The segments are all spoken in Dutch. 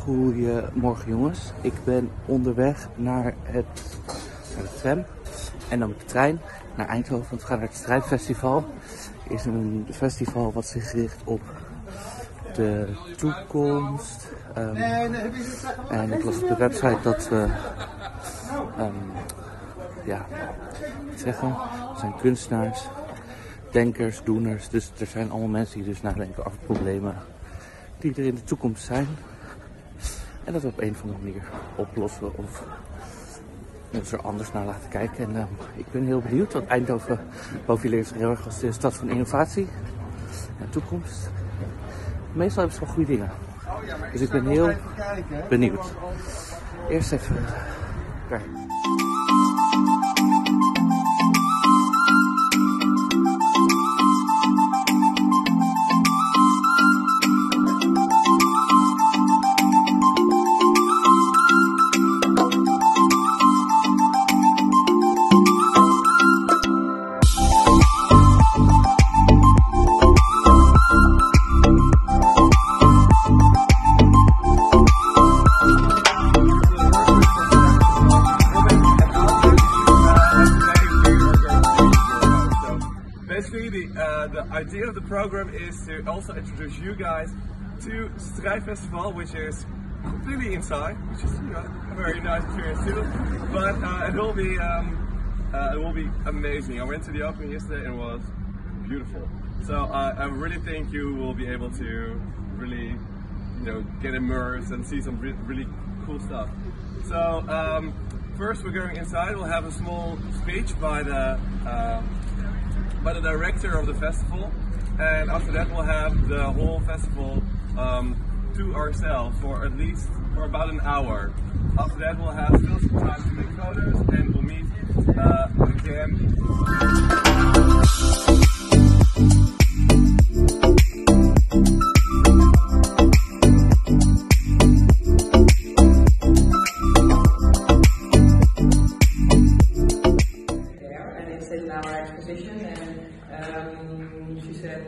Goedemorgen jongens, ik ben onderweg naar de tram en dan met de trein naar Eindhoven, want we gaan naar het Strijdfestival. Het is een festival wat zich richt op de toekomst. En ik las op de website dat we, er zijn kunstenaars, denkers, doeners, dus er zijn allemaal mensen die dus nadenken over problemen die er in de toekomst zijn. En dat we op een of andere manier oplossen of ons er anders naar laten kijken. En ik ben heel benieuwd, want Eindhoven profileert zich heel erg als de stad van innovatie en toekomst. Meestal hebben ze wel goede dingen. Dus ik ben heel benieuwd. Eerst even kijken. The idea of the program is to also introduce you guys to Strijdfestival, which is completely inside, which is a very nice experience too. But it will be amazing. I went to the opening yesterday and it was beautiful. So I really think you will be able to really, get immersed and see some really cool stuff. So first we're going inside. We'll have a small speech by the director of the festival, and after that we'll have the whole festival to ourselves for about an hour. After that we'll have still some time to make photos and we'll meet again. She said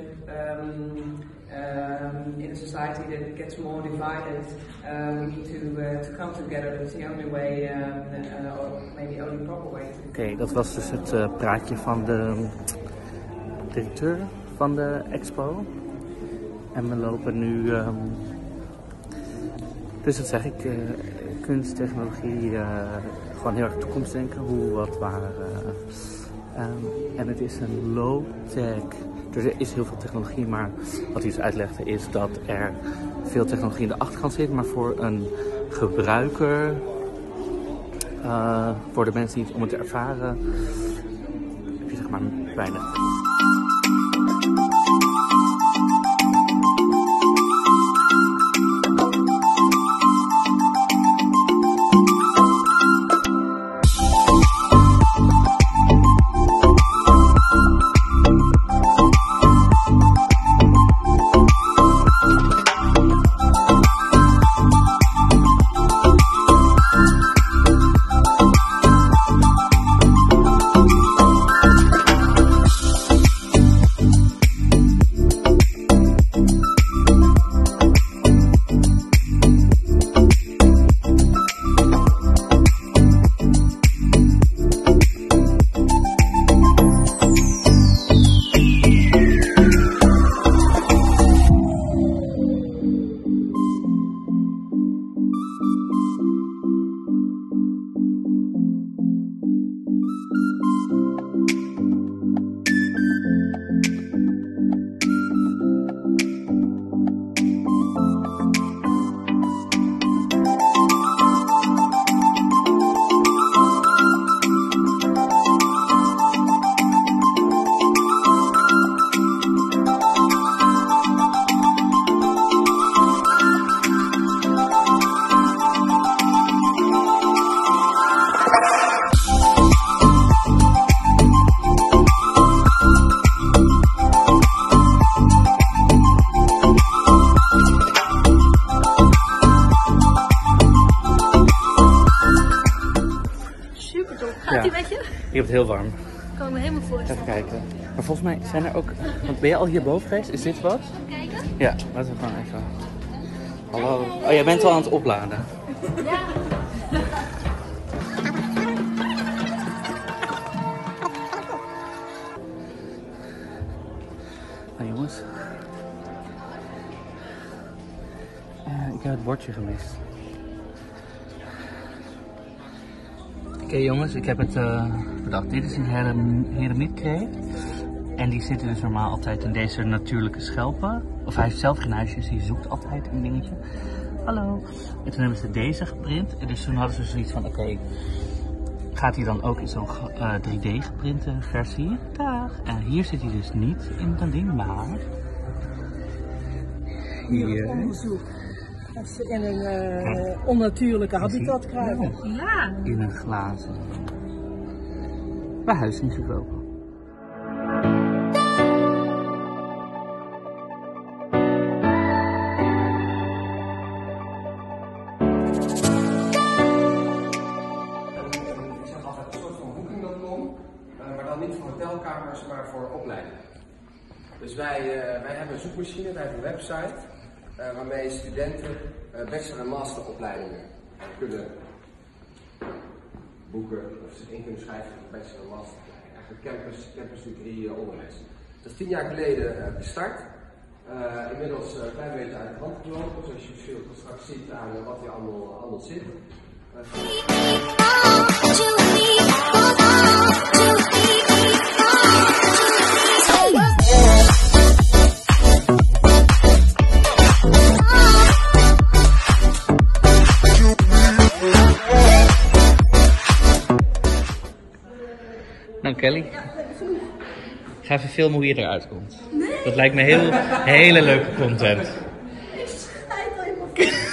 in a society that gets more divided, we need to come together. That's the only way, or maybe only proper way. Oké, dat was dus het praatje van de directeur van de expo. En we lopen nu, dus dat zeg ik, kunst, technologie, gewoon heel erg toekomstdenken, hoe, wat, waar. En het is een low-tech. Dus er is heel veel technologie, maar wat hij dus uitlegde is dat er veel technologie in de achterkant zit, maar voor een gebruiker, voor de mensen die het om het te ervaren, heb je zeg maar weinig. Gaat die met je? Je hebt het heel warm. Ik kan me helemaal voorstellen. Even kijken. Maar volgens mij zijn er ook... Want ben je al hierboven geweest? Is dit wat? Kijken? Ja, laten we gewoon even... Hallo. Oh, jij bent al aan het opladen. Ja. Nou jongens. Ik heb het bordje gemist. Oké jongens, ik heb het bedacht. Dit is een heremietkreeft. En die zitten dus normaal altijd in deze natuurlijke schelpen. Of hij heeft zelf geen huisjes, die zoekt altijd een dingetje. Hallo. En toen hebben ze deze geprint. En dus toen hadden ze zoiets van, oké, gaat hij dan ook in zo'n 3D geprinte versie? Dag. En hier zit hij dus niet in dat ding, maar hier. Onderzoek. Als ze in een onnatuurlijke habitat krijgen. Ja. In een glazen behuizing gekropen. Maar dan niet voor hotelkamers, maar voor opleidingen. Dus wij hebben een zoekmachine, wij hebben een website waarmee studenten bachelor- en masteropleidingen kunnen boeken of zich in kunnen schrijven voor bachelor- en masteropleiding. Eigenlijk campus degree onderwijs. Dat is 10 jaar geleden gestart. Inmiddels een klein beetje uit de hand gelopen, zoals je straks ziet aan wat hier allemaal zit. Nou Kelly, ik ga even filmen hoe je eruit komt. Dat lijkt me hele leuke content. Ik schijt al in mijn